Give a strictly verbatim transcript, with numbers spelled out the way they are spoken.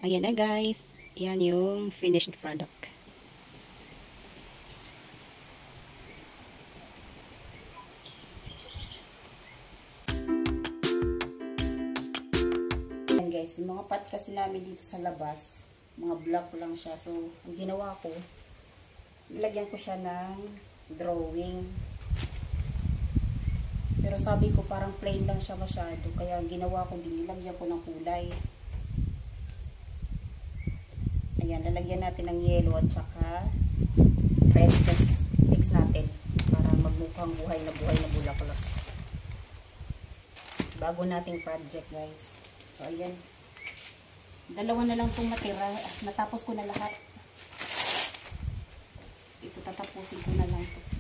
Ayan na guys. Yan yung finished product. Ayan guys, yung mga pot kasi namin dito sa labas, mga block lang siya. So, ang ginawa ko, nilagyan ko siya ng drawing. Pero sabi ko parang plain lang siya masyado. Kaya ang ginawa ko, dinilagyan ko ng kulay. Ayan, lalagyan natin ng yellow at saka red mix, mix natin para magmukhang buhay na buhay na bulaklak. Bago nating project guys. So ayan. Dalawa na lang itong matira. Natapos ko na lahat. Ito tatapusin ko na lang ito.